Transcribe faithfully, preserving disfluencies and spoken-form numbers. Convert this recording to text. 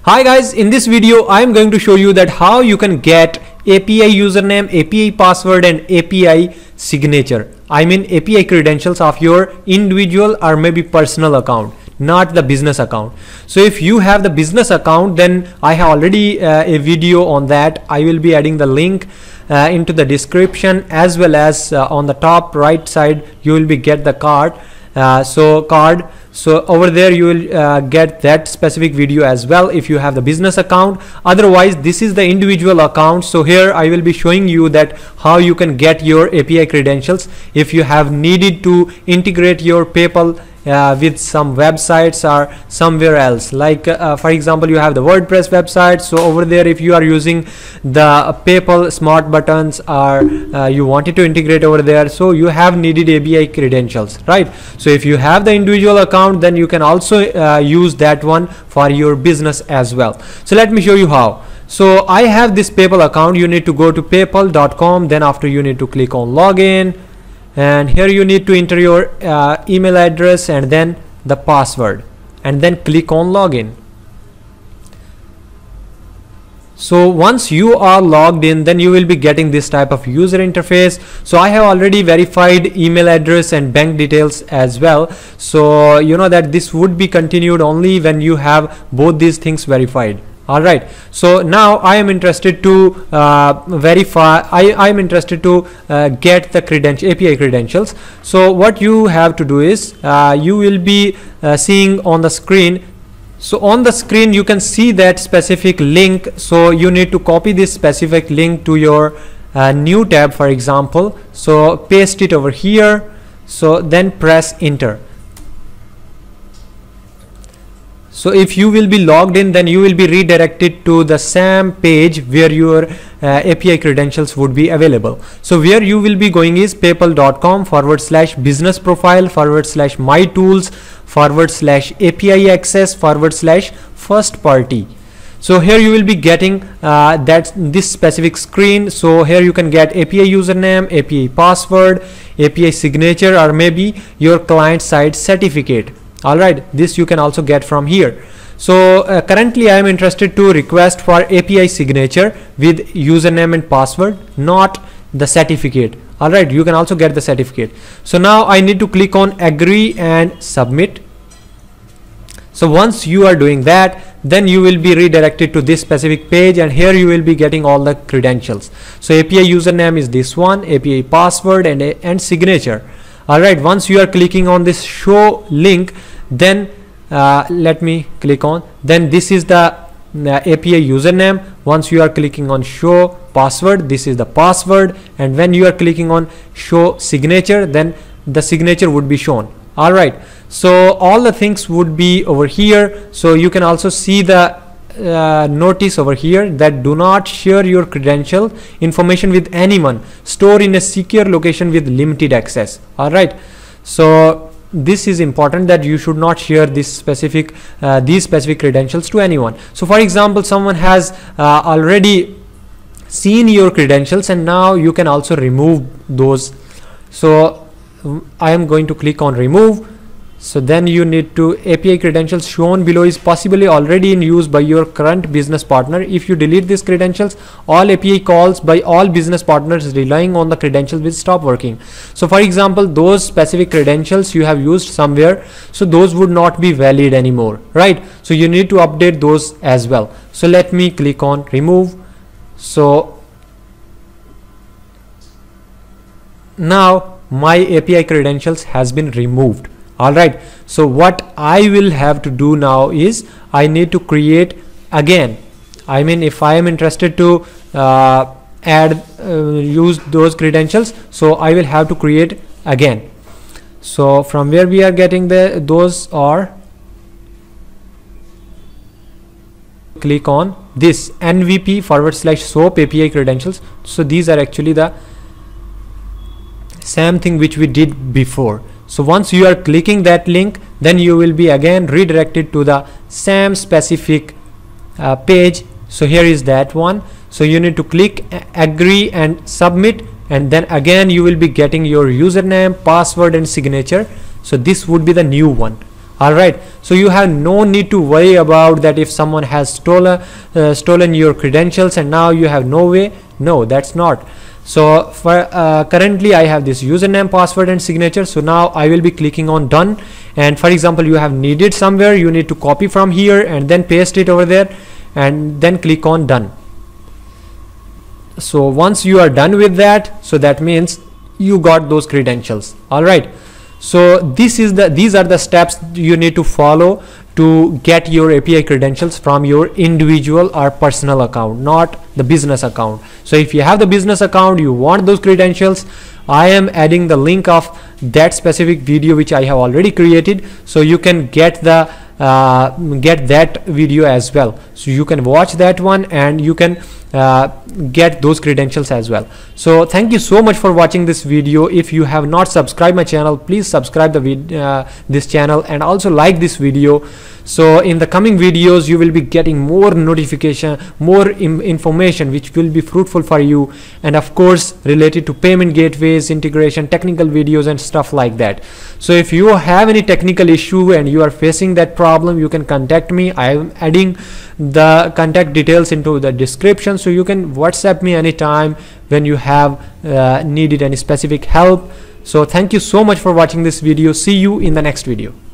Hi guys, in this video I am going to show you that how you can get A P I username, A P I password and A P I signature. I mean A P I credentials of your individual or maybe personal account, not the business account. So if you have the business account, then I have already uh, a video on that. I will be adding the link uh, into the description, as well as uh, on the top right side you will be get the card. Uh, so card so over there you will uh, get that specific video as well if you have the business account. Otherwise, this is the individual account. So here I will be showing you that how you can get your A P I credentials if you have needed to integrate your PayPal Uh, with some websites or somewhere else, like uh, for example you have the WordPress website. So over there, if you are using the PayPal smart buttons or uh, you wanted to integrate over there, so you have needed A P I credentials, right? So if you have the individual account, then you can also uh, use that one for your business as well. So let me show you how. So I have this PayPal account. You need to go to paypal dot com, then after you need to click on login, and here you need to enter your uh, email address and then the password, and then click on login. So once you are logged in, then you will be getting this type of user interface. So I have already verified email address and bank details as well, so you know that this would be continued only when you have both these things verified. All right, so now I am interested to uh, verify I I am interested to uh, get the credential A P I credentials. So what you have to do is uh, you will be uh, seeing on the screen. So on the screen you can see that specific link. So you need to copy this specific link to your uh, new tab, for example. So paste it over here. So then press enter. So if you will be logged in, then you will be redirected to the SAM page where your uh, A P I credentials would be available. So where you will be going is paypal dot com forward slash business profile forward slash my tools forward slash A P I access forward slash first party. So here you will be getting uh, that this specific screen. So here you can get A P I username, A P I password, A P I signature, or maybe your client side certificate. All right, this you can also get from here. So uh, currently I am interested to request for A P I signature with username and password, not the certificate. All right, you can also get the certificate. So now I need to click on agree and submit. So once you are doing that, then you will be redirected to this specific page, and here you will be getting all the credentials. So A P I username is this one, A P I password and and signature. All right, once you are clicking on this show link, then uh, let me click on, then this is the uh, A P I username. Once you are clicking on show password, this is the password, and when you are clicking on show signature, then the signature would be shown. All right, so all the things would be over here. So you can also see the Uh, notice over here that do not share your credential information with anyone, store in a secure location with limited access. All right, so this is important that you should not share this specific uh, these specific credentials to anyone. So for example, someone has uh, already seen your credentials, and now you can also remove those. So I am going to click on remove. So then you need to A P I credentials shown below is possibly already in use by your current business partner. If you delete these credentials, all A P I calls by all business partners relying on the credentials will stop working. So for example, those specific credentials you have used somewhere, so those would not be valid anymore, right? So you need to update those as well. So let me click on remove. So now my A P I credentials has been removed. All right, so what I will have to do now is I need to create again. I mean, if I am interested to uh, add uh, use those credentials, so I will have to create again. So from where we are getting the those are, click on this N V P forward slash soap A P I credentials. So these are actually the same thing which we did before. So once you are clicking that link, then you will be again redirected to the same specific uh, page. So here is that one. So you need to click agree and submit, and then again you will be getting your username, password and signature. So this would be the new one. All right, so you have no need to worry about that if someone has stolen uh, stolen your credentials and now you have no way. No, that's not. So for uh, currently I have this username, password and signature. So now I will be clicking on done, and for example you have needed somewhere, you need to copy from here and then paste it over there and then click on done. So once you are done with that, so that means you got those credentials. All right, so this is the these are the steps you need to follow to get your A P I credentials from your individual or personal account, not the business account. So if you have the business account, you want those credentials, I am adding the link of that specific video which I have already created, so you can get the uh, get that video as well. So you can watch that one and you can uh, get those credentials as well. So thank you so much for watching this video. If you have not subscribed my channel, please subscribe the vid uh, this channel and also like this video. So in the coming videos you will be getting more notification, more information which will be fruitful for you, and of course related to payment gateways, integration, technical videos and stuff like that. So if you have any technical issue and you are facing that problem, you can contact me. I am adding the contact details into the description, so you can WhatsApp me anytime when you have uh, needed any specific help. So thank you so much for watching this video. See you in the next video.